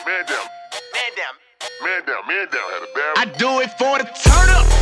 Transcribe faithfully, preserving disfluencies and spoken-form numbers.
Man down. Man down. Man down. Man down had a bad. I do it for the turn up.